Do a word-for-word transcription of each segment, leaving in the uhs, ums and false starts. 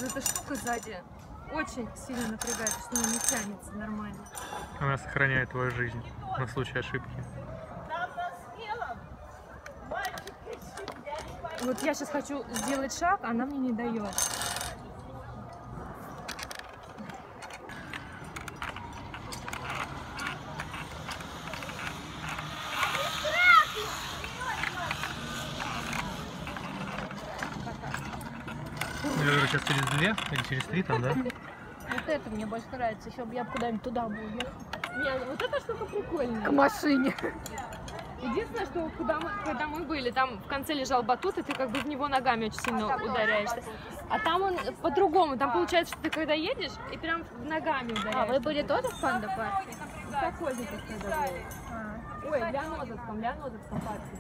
Но эта штука сзади очень сильно напрягает, что она не тянется нормально. Она сохраняет твою жизнь на случай ошибки. Вот я сейчас хочу сделать шаг, а она мне не дает. Я говорю, сейчас через две или через три там, да? Вот это мне больше нравится, еще бы я куда-нибудь туда бы уехала. Нет, вот эта штука прикольная. К машине. Единственное, что куда мы, когда мы были, там в конце лежал батут, и ты как бы в него ногами очень сильно ударяешься. А там он по-другому, там получается, что ты когда едешь, и прям ногами ударяешься. А вы были тоже в панда парке? В Сокольниках тогда были. А. Ой, в Леонозовском, Леонозовском парке.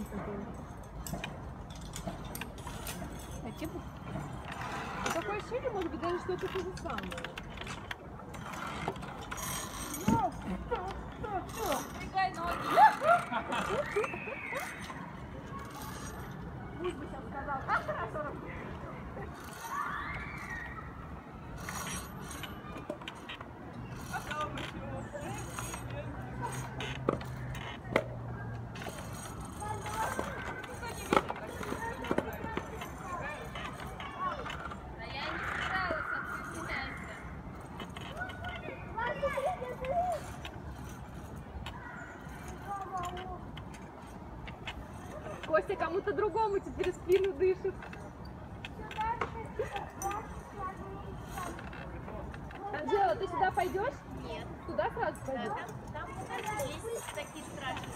А типа? Такое ощущение, может быть, даже что-то то же самое. Напрягай ноги. Пусть бы сейчас сказал. А, хорошо. Костя кому-то другому теперь в спину дышит. Анжела, ты сюда пойдешь? Нет. Туда сразу пойдешь? Да, там, там лестницы такие страшные.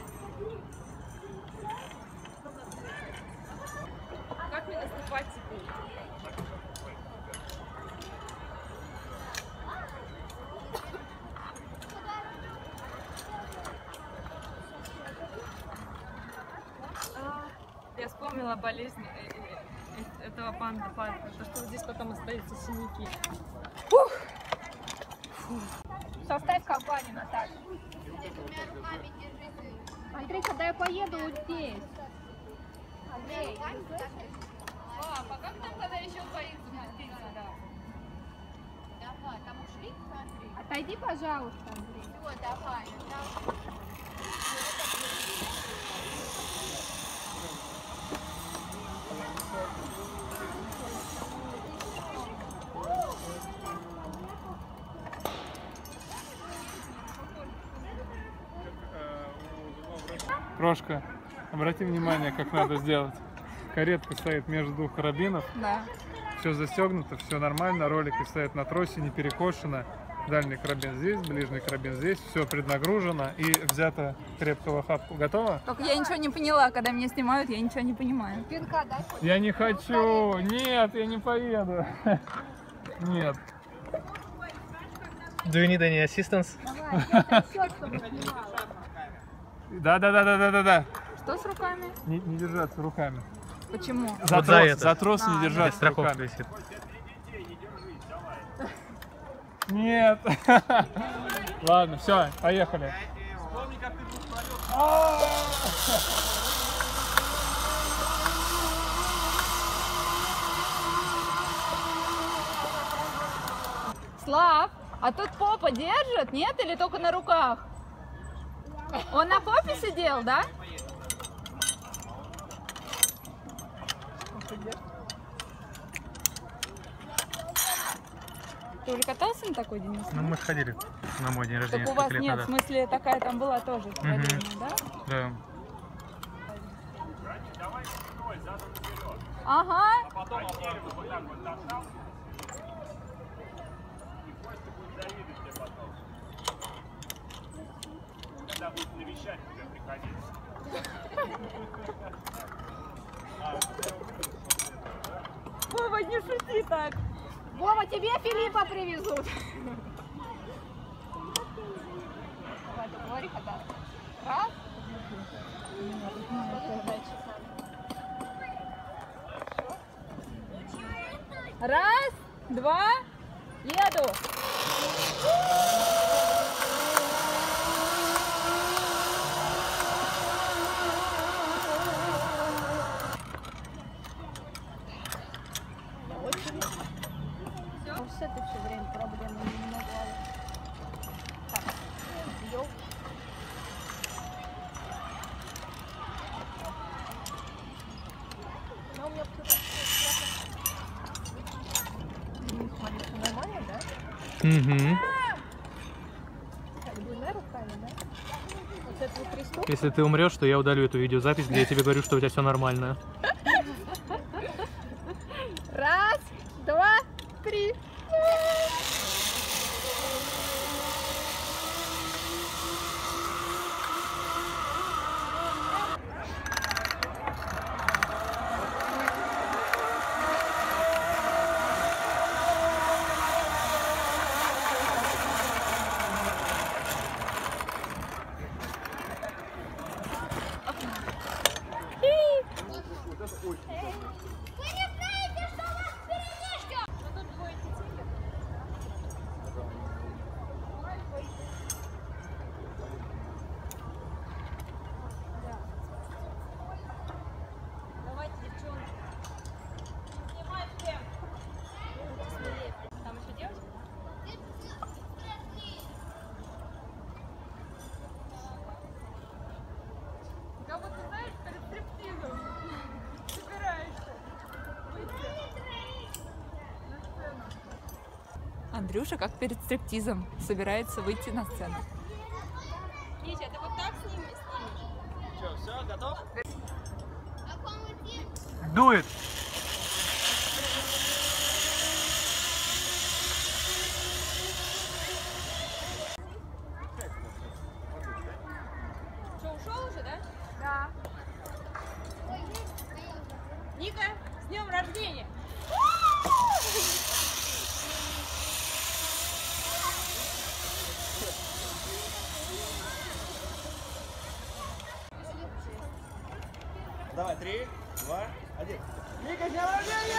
Как мне наступать теперь? Я вспомнила болезнь этого панда парка, то что здесь потом остаются синяки. Фух. Фух. Составь компанию, Наташа. Андрей, когда я поеду вот здесь. Андрей. Папа, как там тогда еще боится спуститься? Давай, там ушли, смотри. Отойди, пожалуйста, Андрей. Все, давай. Там... Крошка, обрати внимание, как надо сделать. Каретка стоит между двух карабинов. Да. Все застегнуто, все нормально. Ролики стоят на тросе, не перекошено. Дальний карабин здесь, ближний карабин здесь. Все преднагружено и взято крепко в охапку. Готово? Только я ничего не поняла, когда меня снимают, я ничего не понимаю. Пинка дай. Я не хочу! Нет, я не поеду! Нет. Do you need any assistance? Давай, счет, чтобы снимала. Да, да, да, да, да, да, да. Что с руками? Не, не держаться руками. Почему? За Вот трос, за это. за трос А, не держаться страховка руками. висит. Нет. Ладно, все, поехали. Слав, а тут попа держит, нет? Или только на руках? Он на попе сидел, да? Ты уже катался на такой, Денис? Ну, мы сходили на мой день рождения. Так у вас сколько лет нет, в назад. смысле, такая там была тоже отдельная, да? Да. Ага. Когда будет навещать тебя приходить. Вова, не шути так. Вова, тебе Филиппа привезут. Давай, договори, когда. Раз. Раз, два, еду. Угу. Если ты умрешь, то я удалю эту видеозапись, где я тебе говорю, что у тебя все нормально. Раз, два, три. Андрюша, как перед стриптизом, собирается выйти на сцену. Митя, ты вот так с ними снимешь? Что, все, готов? Дует! Что, ушел уже, да? Да. Ника, с днем рождения! Давай, три, два, один. Ника, с днем рождения!